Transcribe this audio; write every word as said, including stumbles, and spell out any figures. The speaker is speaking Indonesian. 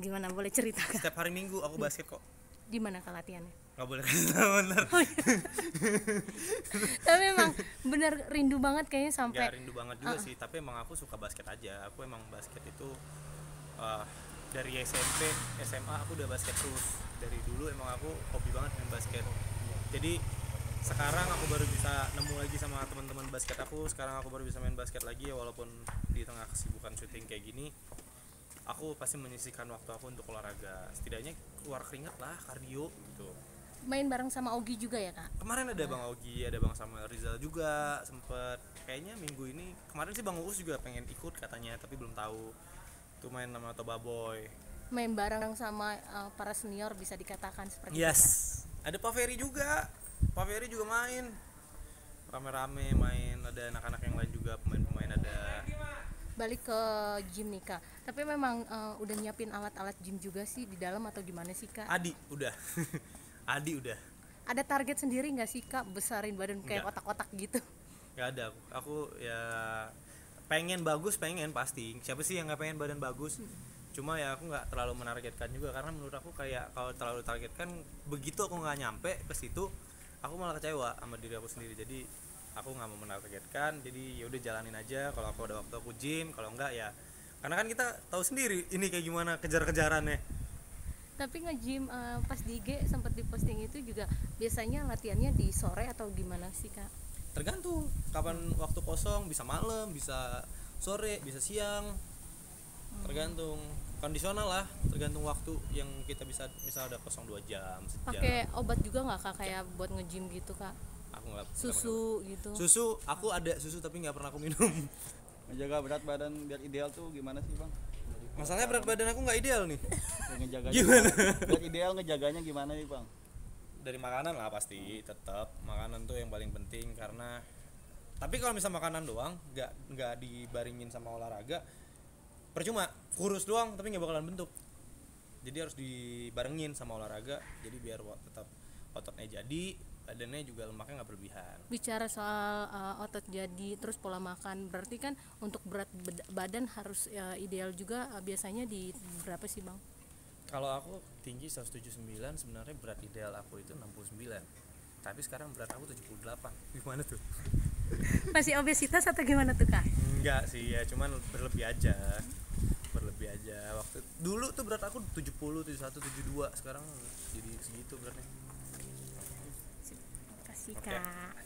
gimana? Boleh cerita Kak? Setiap hari Minggu aku basket kok. Di mana Kak latihannya? Nggak boleh kasih tahu bener. Oh, iya. Tapi emang bener rindu banget kayaknya sampai. Nggak rindu banget juga uh-uh. sih, tapi emang aku suka basket aja. Aku emang basket itu uh, dari S M P, S M A aku udah basket terus. Dari dulu emang aku hobi banget main basket. Jadi sekarang aku baru bisa nemu lagi sama teman-teman basket aku. Sekarang aku baru bisa main basket lagi ya, walaupun di tengah kesibukan syuting kayak gini. Aku pasti menyisihkan waktu aku untuk olahraga. Setidaknya keluar keringat lah, kardio gitu. Main bareng sama Ogi juga ya Kak? Kemarin ada Bang Ogi, ada Bang Samuel Rizal juga sempet. Kayaknya minggu ini, kemarin sih Bang Uus juga pengen ikut katanya, tapi belum tahu. Tuh main sama Toba Boy. Main bareng sama uh, para senior bisa dikatakan seperti Yes. itu ya? Ada Pak Ferry juga. Pak Ferry juga main. Rame-rame main, ada anak-anak yang lain juga, pemain-pemain ada. Balik ke gym nih Kak, tapi memang uh, udah nyiapin alat-alat gym juga sih di dalam atau gimana sih Kak? Adi udah. Adi udah. Ada target sendiri nggak sih Kak, besarin badan kayak Nggak. kotak-kotak gitu? Nggak ada, aku, aku ya pengen bagus, pengen pasti. Siapa sih yang nggak pengen badan bagus? Hmm. Cuma ya aku nggak terlalu menargetkan juga, karena menurut aku kayak kalau terlalu targetkan, begitu aku nggak nyampe ke situ, aku malah kecewa sama diri aku sendiri. Jadi aku nggak mau menargetkan, jadi yaudah jalanin aja. Kalau aku ada waktu aku gym, kalau enggak ya, karena kan kita tahu sendiri ini kayak gimana kejar-kejarannya. Tapi nge-gym uh, pas di I G sempat diposting itu juga biasanya latihannya di sore atau gimana sih Kak? Tergantung kapan waktu kosong, bisa malam, bisa sore, bisa siang. Tergantung kondisional lah, tergantung waktu yang kita bisa, misal ada kosong dua jam, sejam. Pakai obat juga nggak Kak kayak buat nge-gym gitu Kak? Aku nggak. Susu gak gitu. Susu, aku ada susu tapi nggak pernah aku minum. Menjaga berat badan biar ideal tuh gimana sih Bang? Masalahnya berat badan aku nggak ideal nih. Ya, ngejaganya Gimana? Biar ideal ngejaganya gimana nih Bang? Dari makanan lah pasti, tetap makanan tuh yang paling penting. Karena tapi kalau misal makanan doang nggak nggak dibaringin sama olahraga, percuma, kurus doang tapi nggak bakalan bentuk. Jadi harus dibarengin sama olahraga, jadi biar tetap ototnya jadi, badannya juga lemaknya nggak berlebihan. Bicara soal uh, otot jadi terus pola makan, berarti kan untuk berat badan harus uh, ideal juga, uh, biasanya di berapa sih Bang? Kalau aku tinggi seratus tujuh puluh sembilan, sebenarnya berat ideal aku itu enam puluh sembilan. Tapi sekarang berat aku tujuh puluh delapan. Gimana tuh? Masih obesitas atau gimana tuh Kak? Enggak sih, ya cuman berlebih aja. Berlebih aja. Waktu dulu tuh berat aku tujuh puluh, tujuh puluh satu, tujuh puluh dua, sekarang jadi segitu beratnya. Terima kasih Oke. Kak.